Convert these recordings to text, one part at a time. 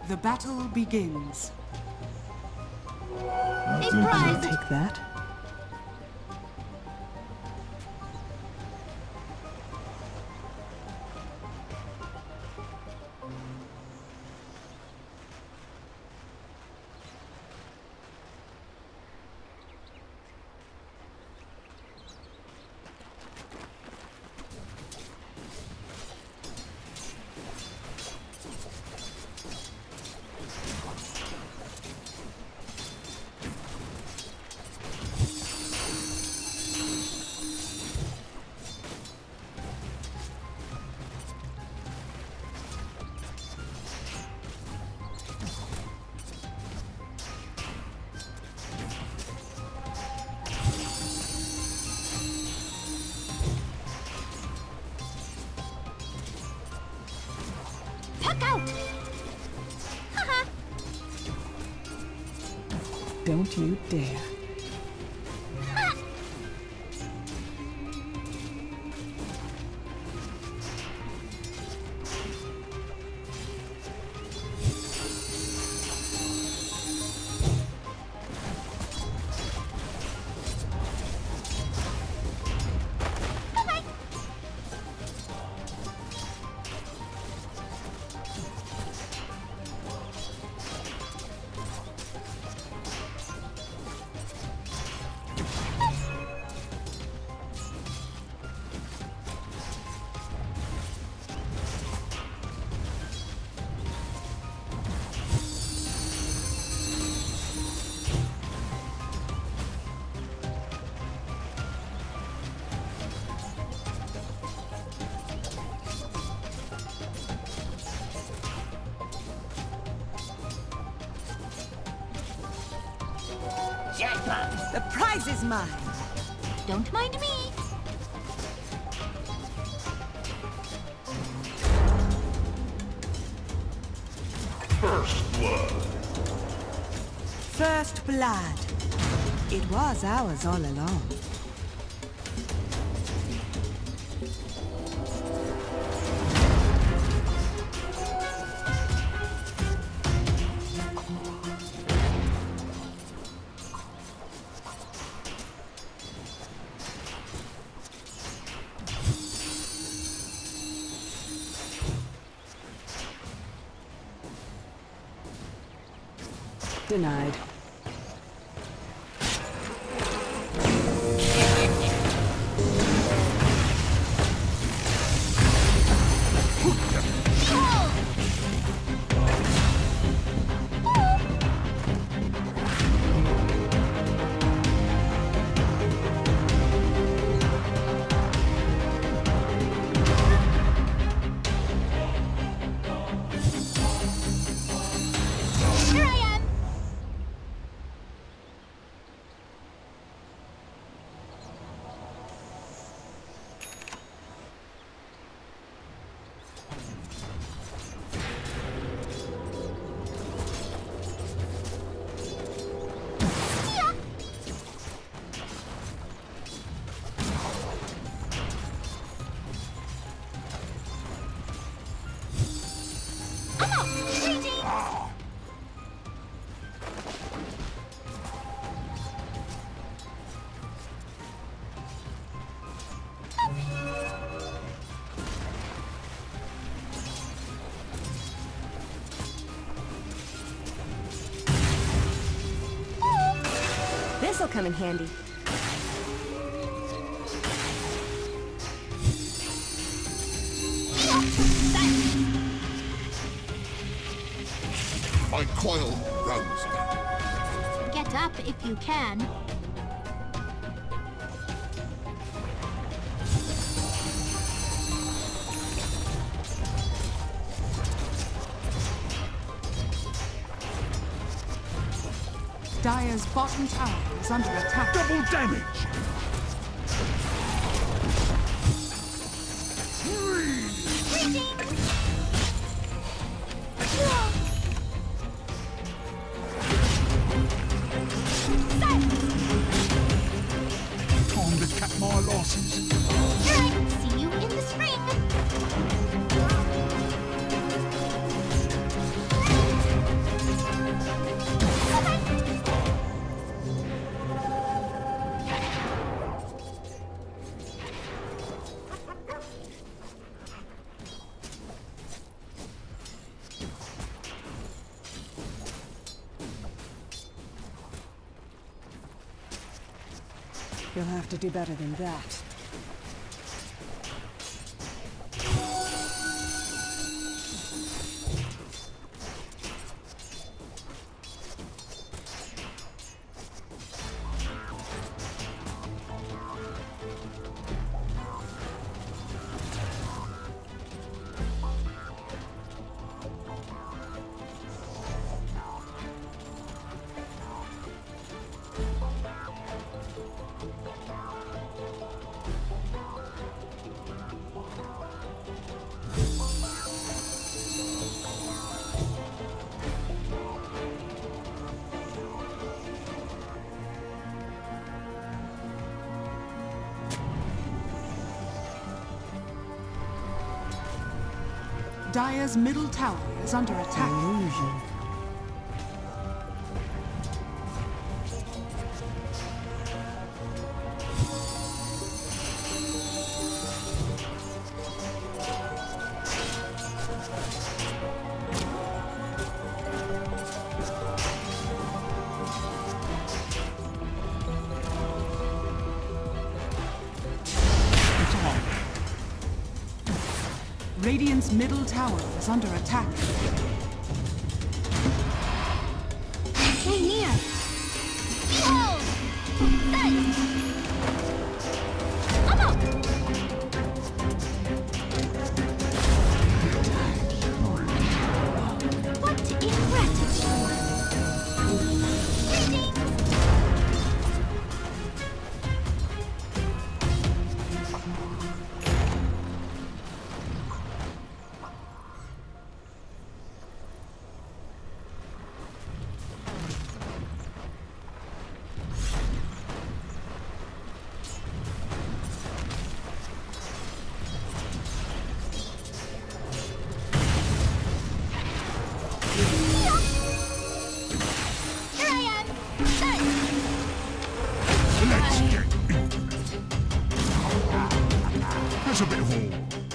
The battle begins. I'll take that. Don't you dare. The prize is mine. Don't mind me. First blood. First blood. It was ours all along. Denied. This'll come in handy. My coil runs me. Get up if you can. Dire's bottom tower is under attack. Double damage! Time to cut my losses. See you in the spring. You'll have to do better than that. Dire's middle tower is under attack. Illusion. Radiant's middle tower is under attack. Stay near. Behold! Sight! Amok! What ingratitude! Greetings! That's a bit of all.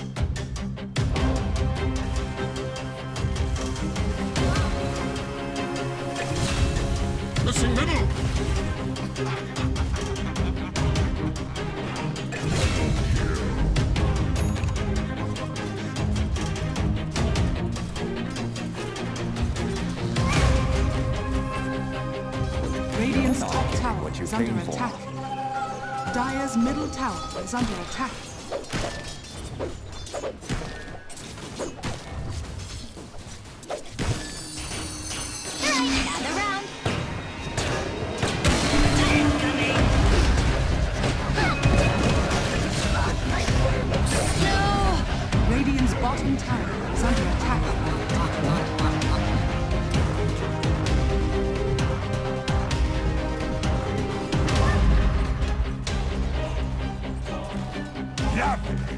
Missing middle. Radiant's top tower is under attack. Dire's middle tower is under attack. Gather round. Radiant's bottom tower is under attack. Yeah.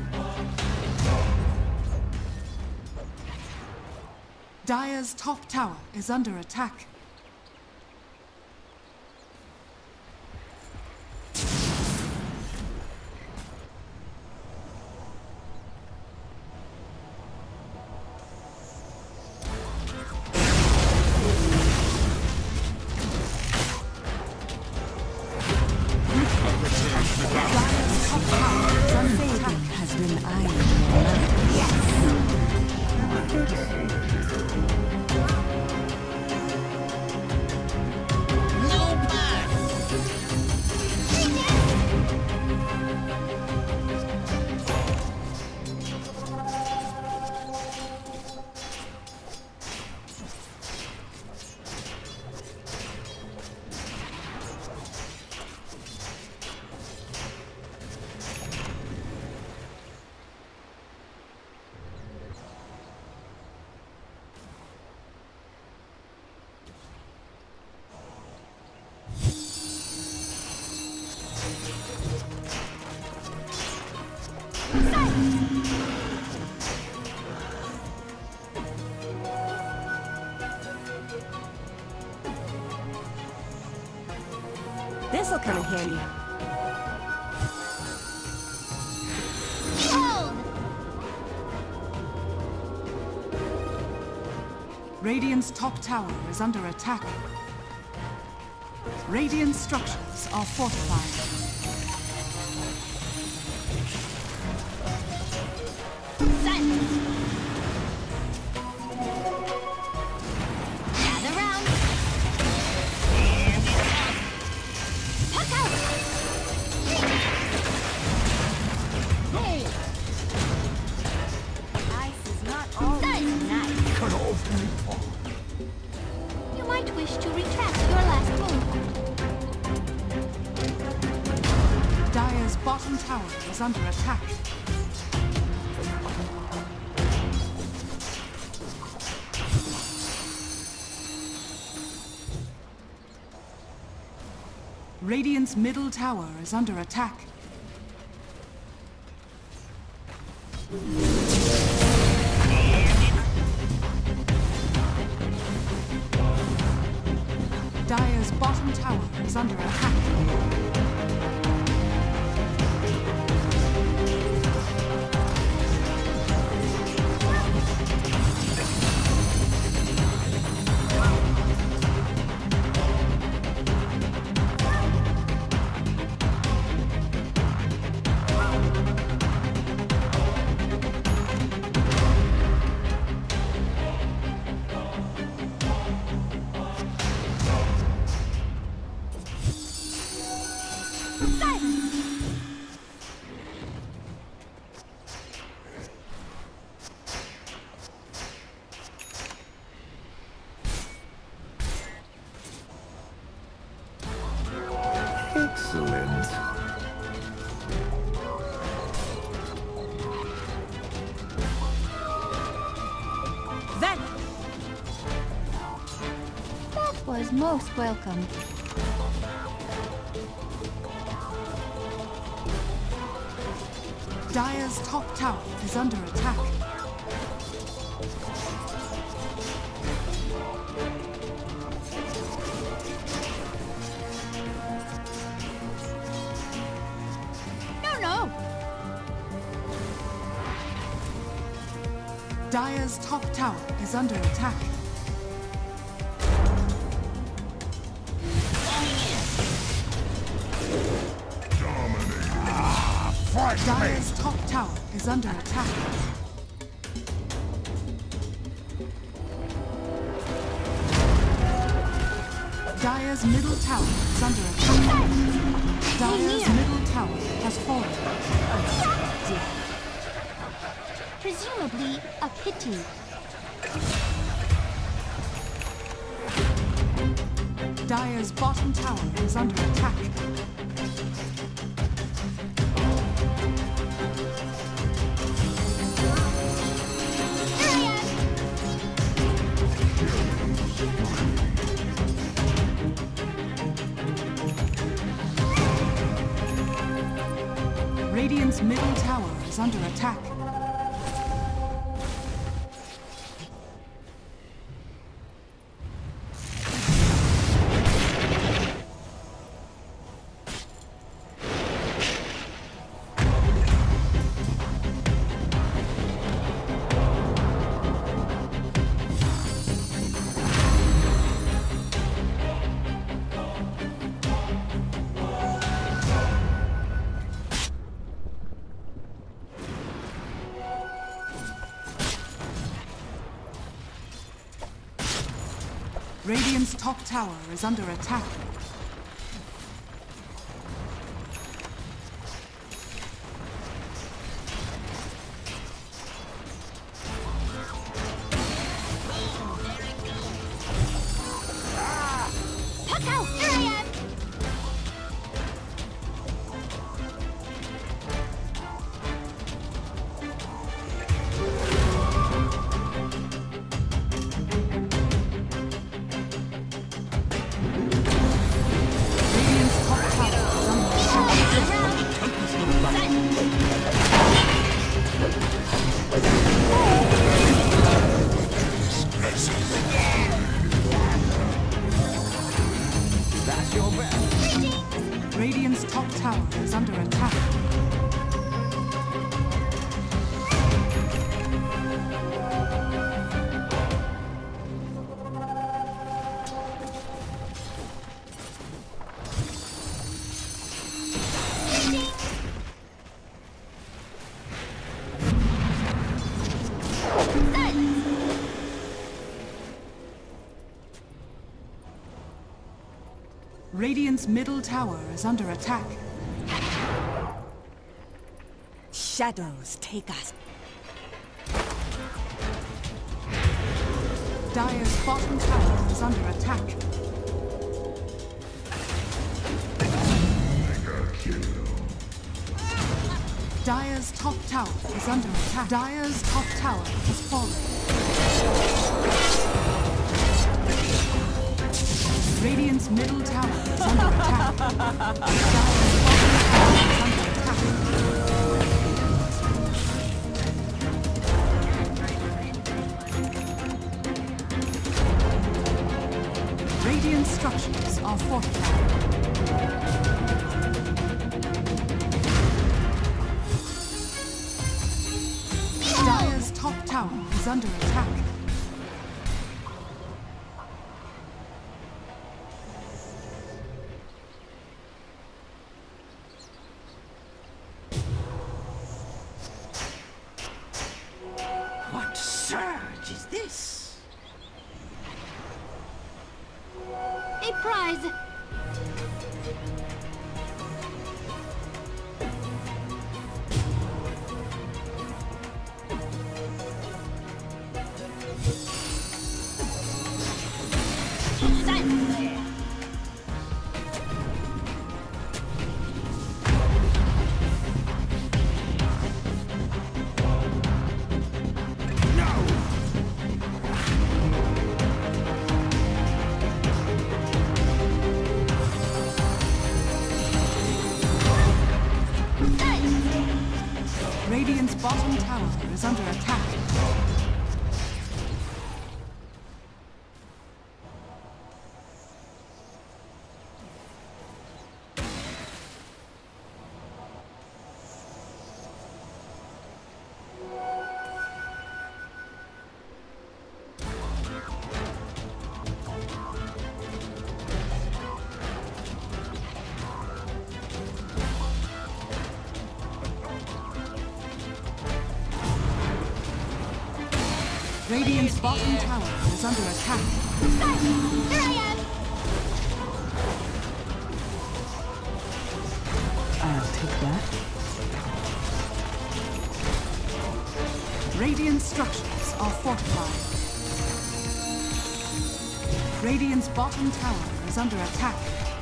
Dire's top tower is under attack. Dire's top tower is under attack. Has been ironed. This'll come in handy. Behold! Radiant's top tower is under attack. Radiant structures are fortified. wish to retract your last move. Dire's bottom tower is under attack. Radiant's middle tower is under attack. Dire's bottom tower is under attack. Excellent. Then that was most welcome. Dire's top tower is under attack. No. Dire's top tower is under attack. Dire's top tower is under attack. Dire's middle tower is under attack. Dire's middle tower has fallen. Presumably a pity. Dire's bottom tower is under attack. Radiant's middle tower is under attack. Radiant's top tower is under attack. Puck out! Here I am! Radiant's top tower is under attack. Radiant's middle tower is under attack. Shadows take us. Dire's bottom tower is under attack. Dire's top tower is under attack. Dire's top tower has fallen. Radiant's middle tower is under attack. Dire's bottom tower is under attack. Radiant structures are fortified. Dire's top tower is under attack. What surge is this? A prize. Radiant's bottom tower is under attack. Radiant's bottom tower is under attack. Here I am. I'll take that. Radiant structures are fortified. Radiant's bottom tower is under attack.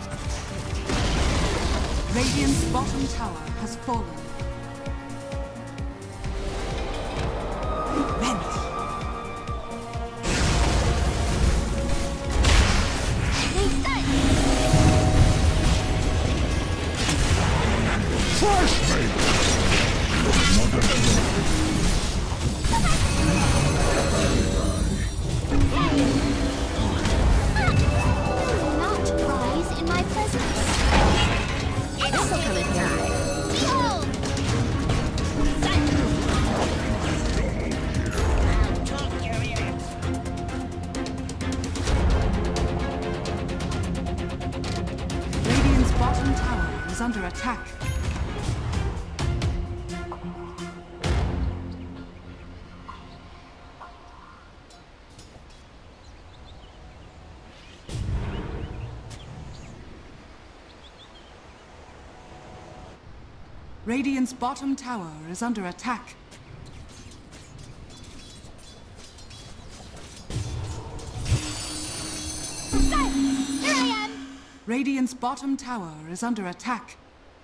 Radiant's bottom tower has fallen. Vanish. Not prize in my presence. This'll come in time. Behold! I'll take your ears. Radiant's bottom tower is under attack. Radiant's bottom tower is under attack. Here I am. Radiant's bottom tower is under attack.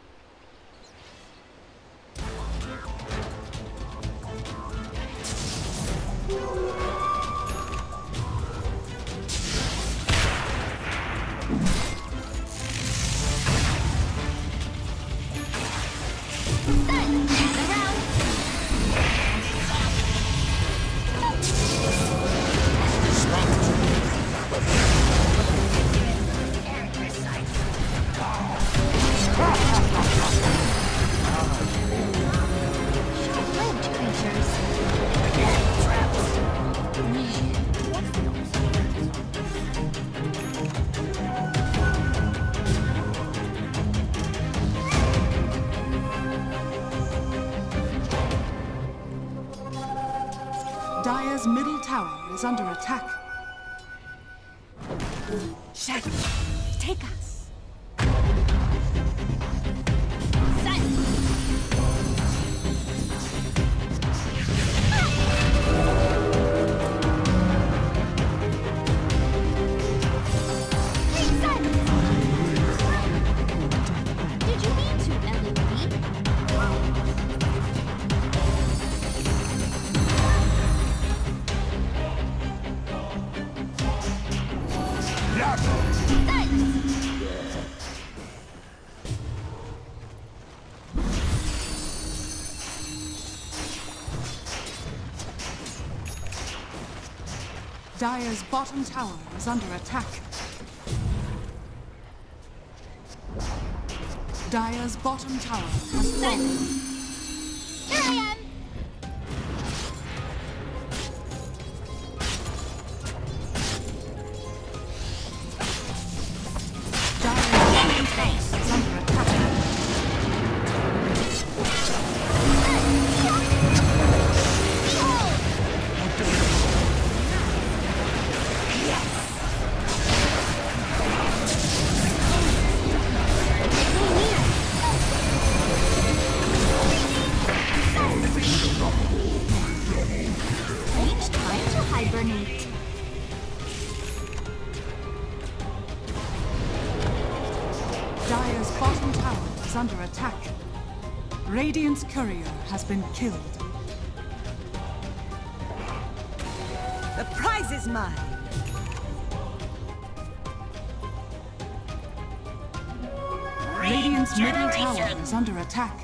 Short-lived creatures. Dire's middle tower is under attack. Shadow, take us. Did you mean to? Dire's bottom tower is under attack. Dire's bottom tower has fallen. Here I am! Dire's bottom tower is under attack. Radiant's courier has been killed. The prize is mine. Radiant's middle tower is under attack.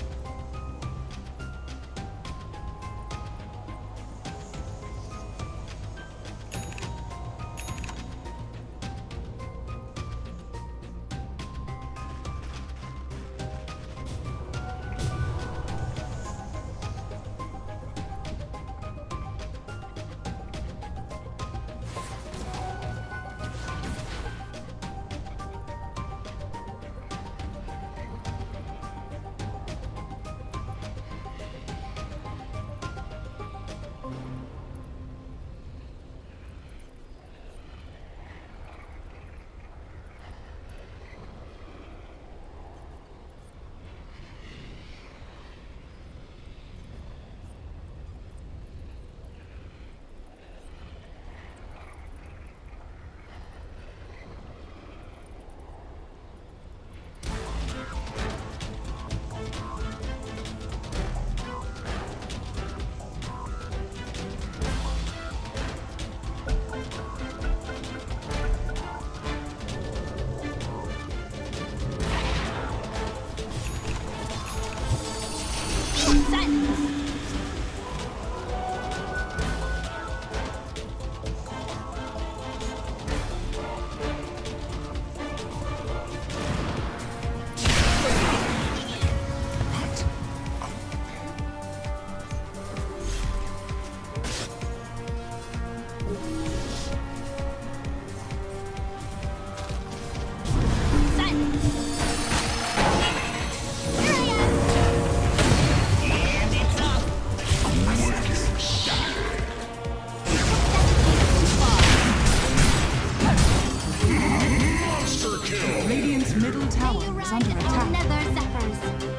Radiant's middle tower is under attack. Nether Zephyrs.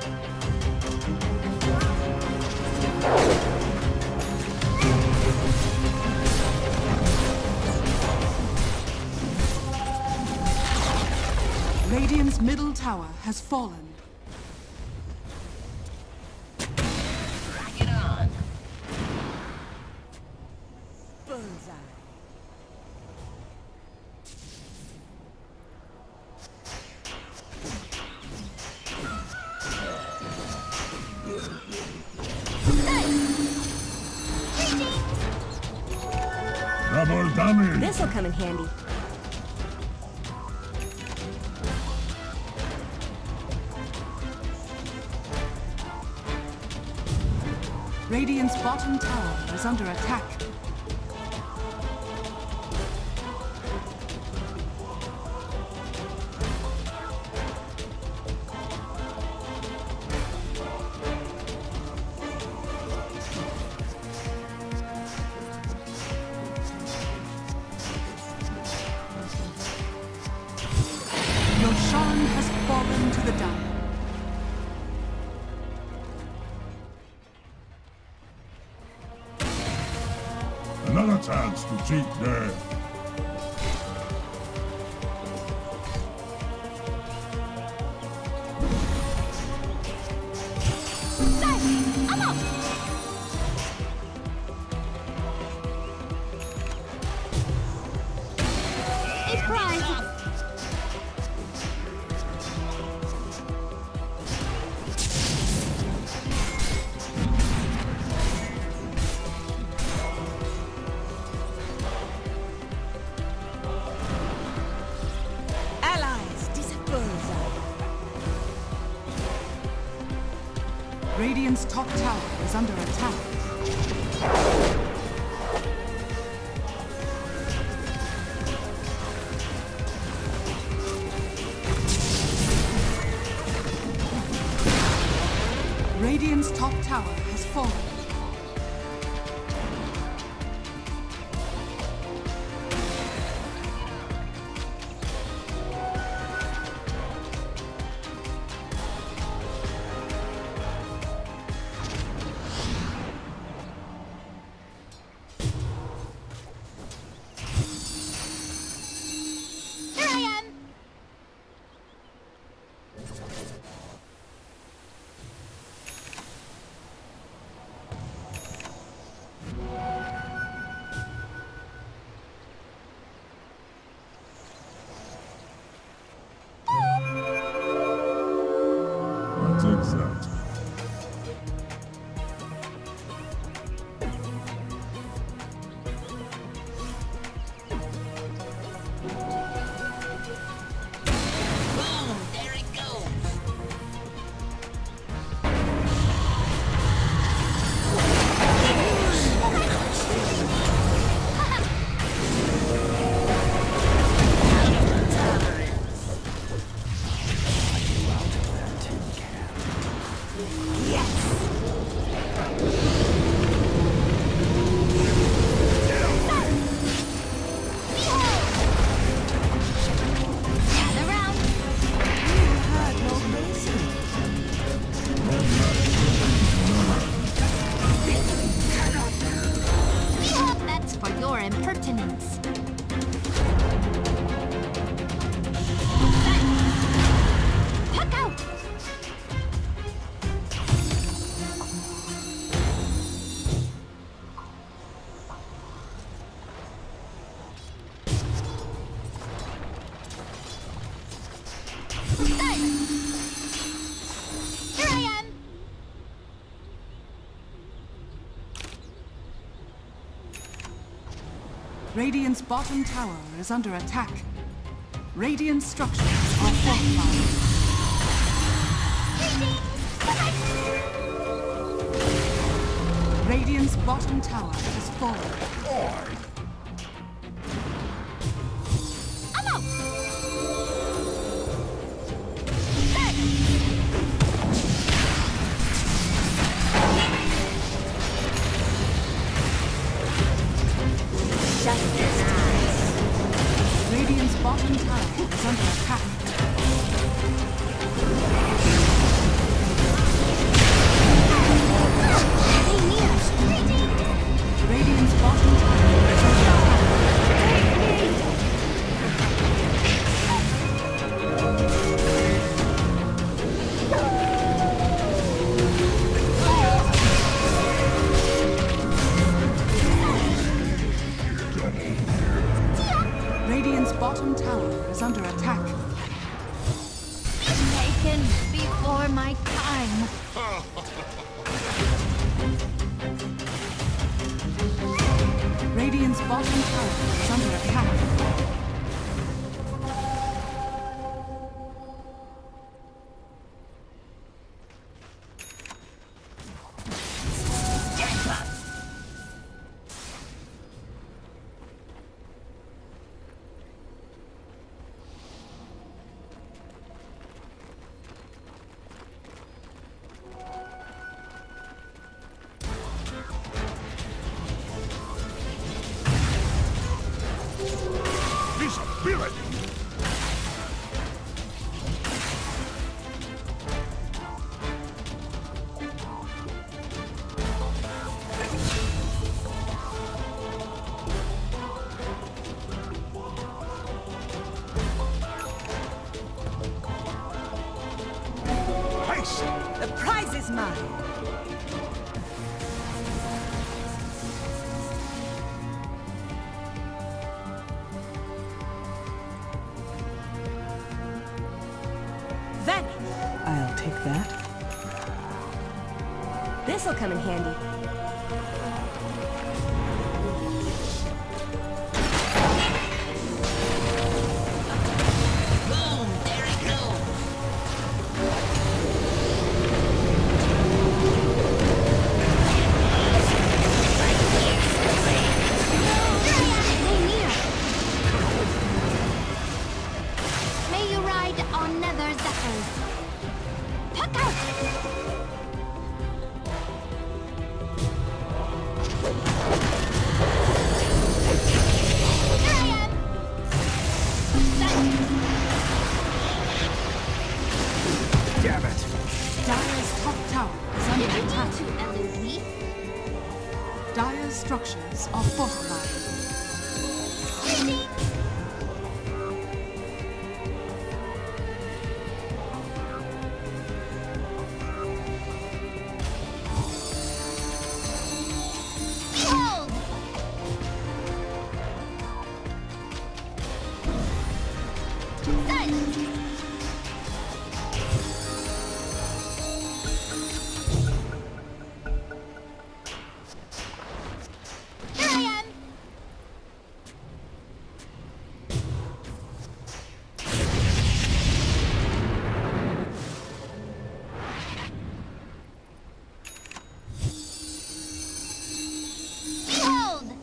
Radiant's middle tower has fallen. Rock it on. Bullseye. Double damage. This'll come in handy. Radiant's bottom tower is under attack. Roshan has fallen to the Dire. Another chance to cheat there. I'm up! A prize! tower is under attack. Radiant's top tower has fallen. Here I am! I'll take that. Boom! There it goes. Gather round! That's for your impertinence. Puck out! Here I am! Radiant's bottom tower is under attack. Radiant structures are fortified. Radiant's bottom tower has fallen. I'm out! Radiant's bottom tower is under attack. Radiant's bottom tower is under attack. Radiant's bottom tower is under attack. Taken before my time. Radiant's bottom tower is under attack. Visibility! Haste! The prize is mine. Vanish. I'll take that. This'll come in handy. Boom! There it goes. Damn it! Dire's top tower is under If you attack. need to, Eloise. Dire's structures are fortified. Behold! Silence! Here I am! Behold!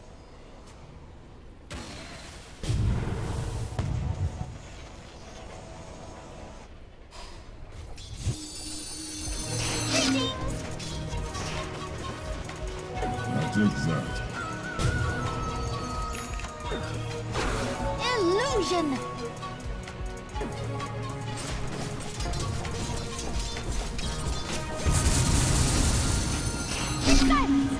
Greetings! I'll take that. Illusion! Silence!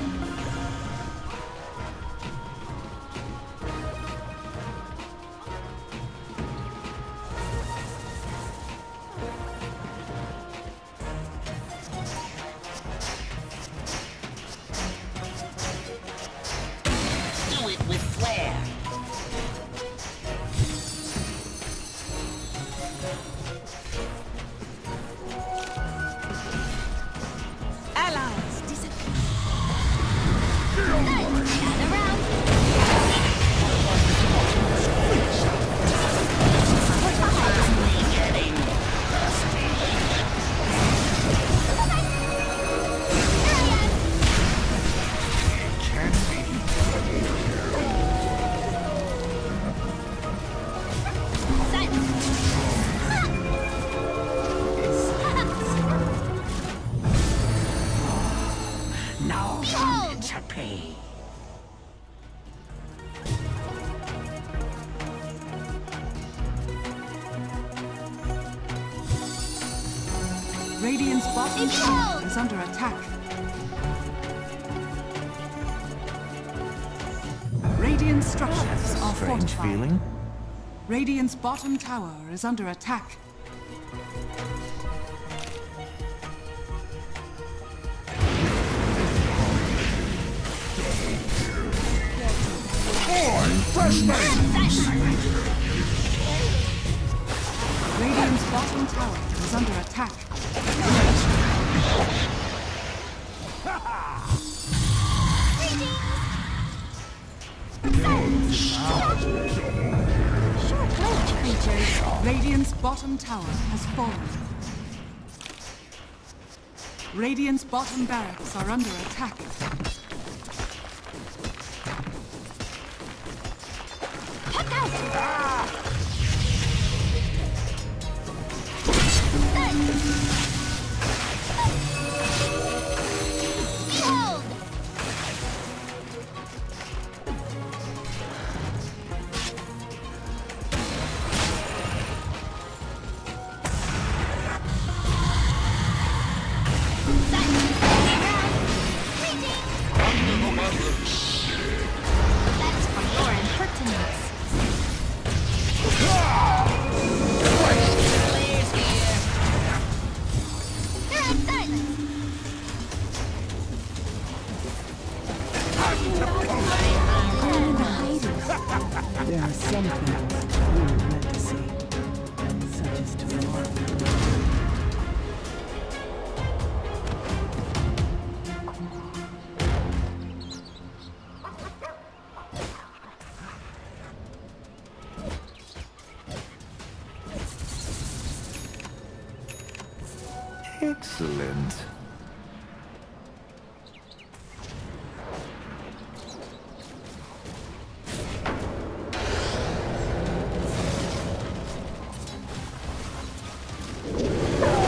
Do it with flair. Allies disappear. Silence! Gather round! Getting dusty. Here I am! Can be. Now Behold! to pay. Radiant's bottom It's tower cold. is under attack. Radiant's structures are fortified. Radiant's bottom tower is under attack. Radiant's bottom tower is under attack. Short-lived creatures. Radiant's bottom tower has fallen. Radiant's bottom barracks are under attack. Check out! Behold! That's for your impertinence. You're in silence. There are some things we were meant to see, such as to fall. Excellent.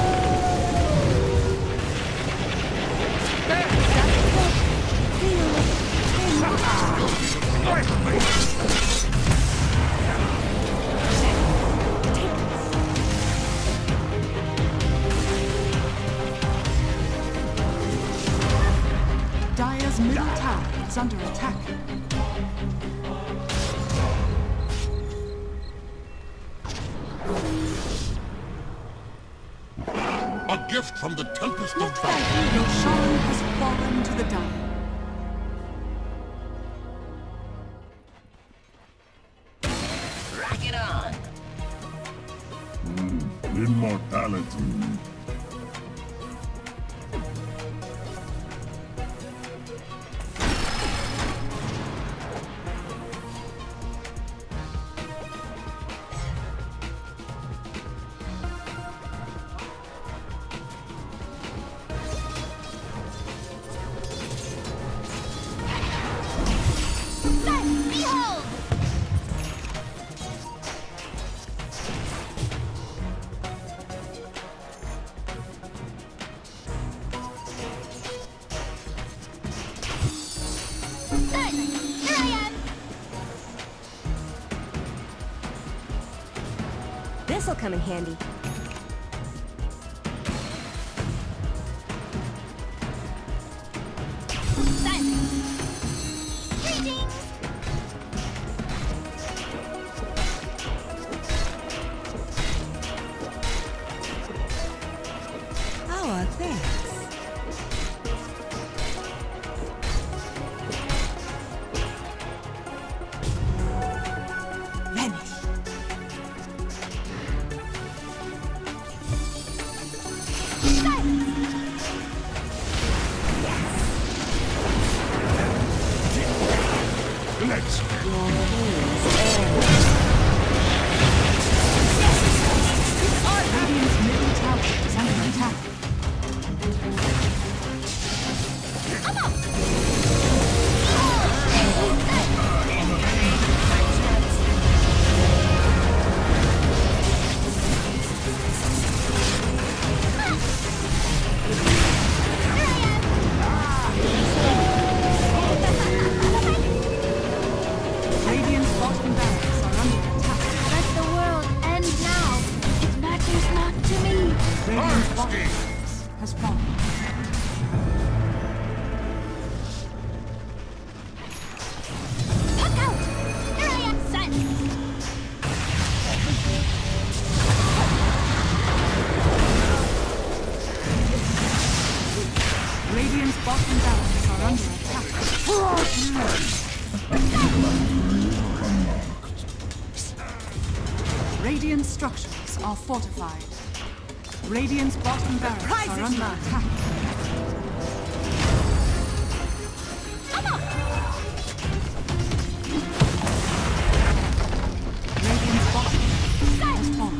Feel it. Dire's middle tower is under attack. A gift from the Tempest of Not Battle. Roshan has fallen to the Dire. Rock it on. Immortality. Behold! Here I am! This'll come in handy. Greetings! Oh, thanks. Vanish. Let's Radiant's middle tower is under attack. Radiant's bottom barracks are under attack. Let the world end now. It matters not to me. Radiant's bottom barracks has fallen. Look out! Here I am, son! Radiant's bottom barracks are under attack. Radiant structures are fortified. Radiant's bottom barracks prize are is under mine. attack. Radiant's bottom has fallen.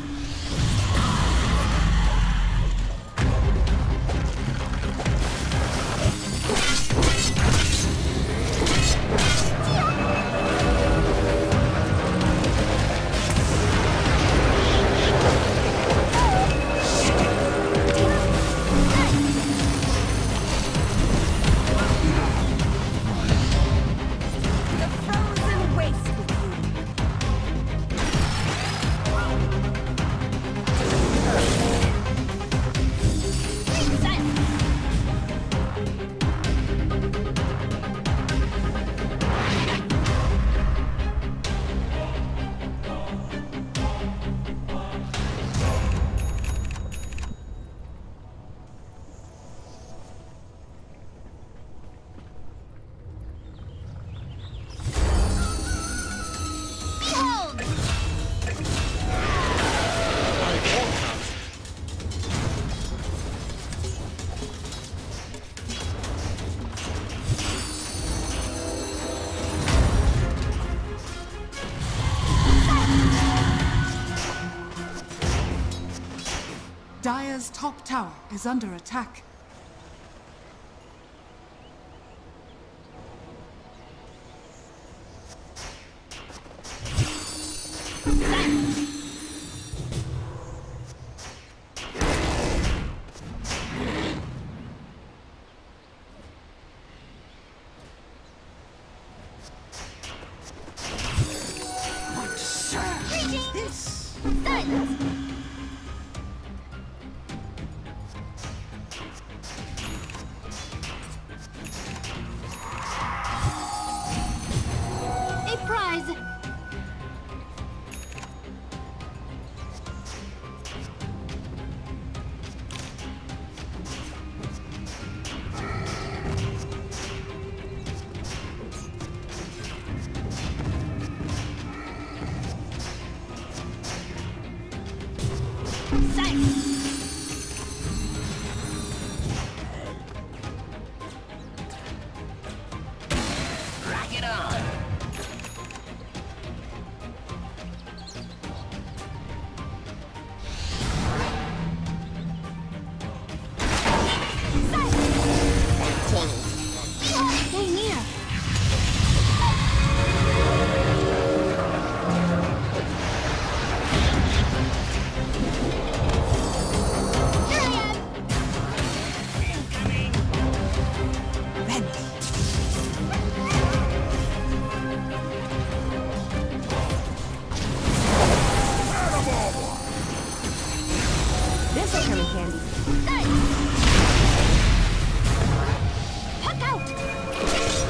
The frozen waste with you. Behold! Dire's top tower is under attack. Silence! Surprise! Rock it on. Stay near. Here I am. This'll come in handy. Puck out.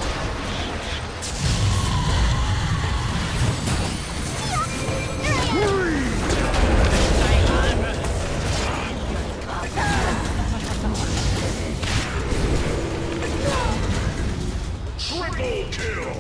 Triple kill!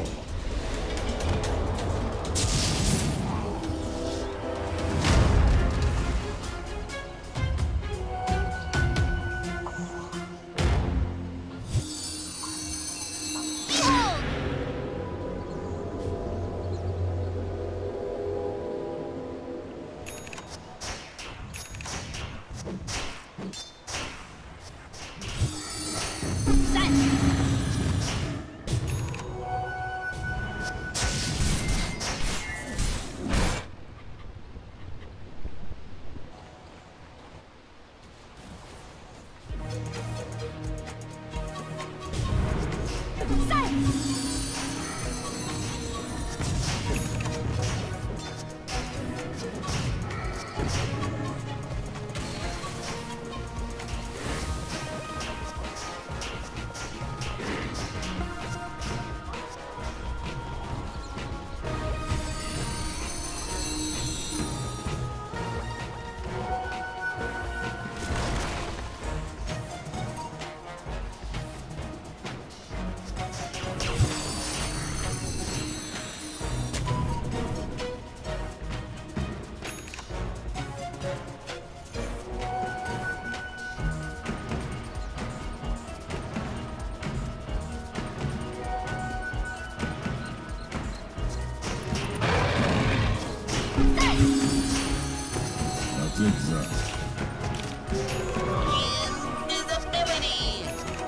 Invisibility.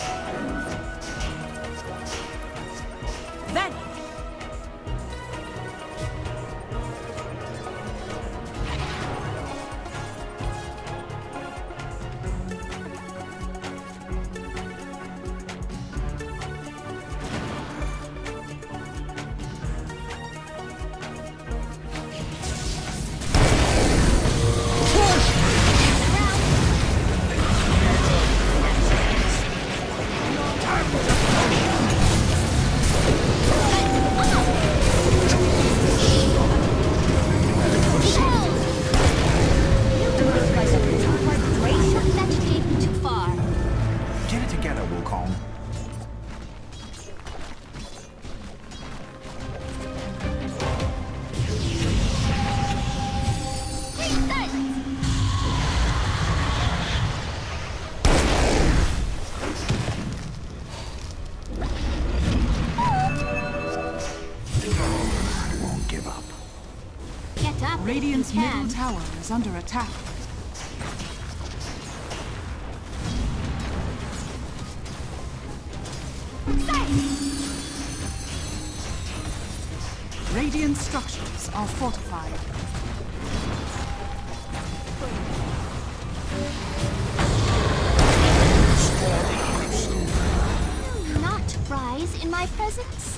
Vanish! That gave too far. Get it together, Wukong. I won't give up. Get up. Radiant's if you middle can. tower is under attack. Radiant structures are fortified. Not rise in my presence.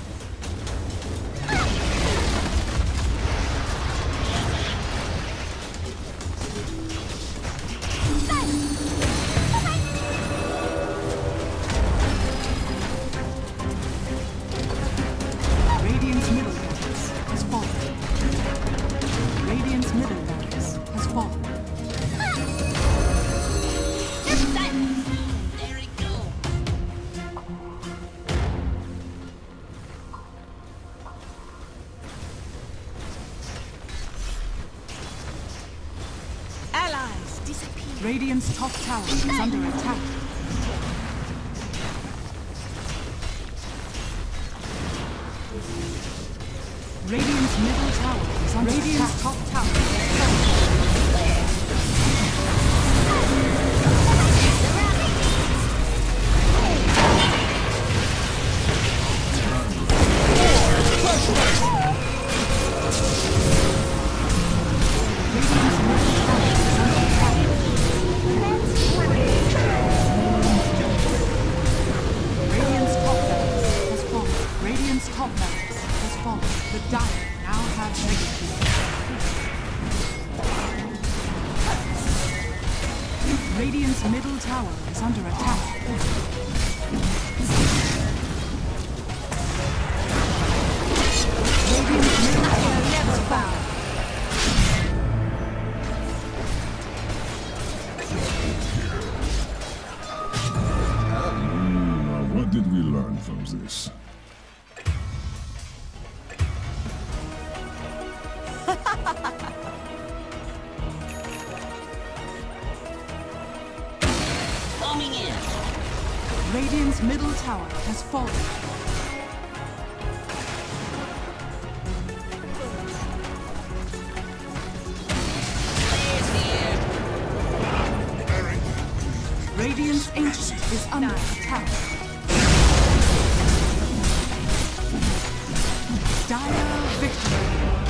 Radiant's middle tower Radiant's top tower is under attack. Radiant's middle tower is under attack. Radiant's top tower is falling. Top barracks has fallen. The Dire now have Mega Cube. Radiant's middle tower is under attack. Radiant's middle tower never found. What did we learn from this? Coming in. Radiant's middle tower has fallen. Radiant's ancient is under attack. Dire victory.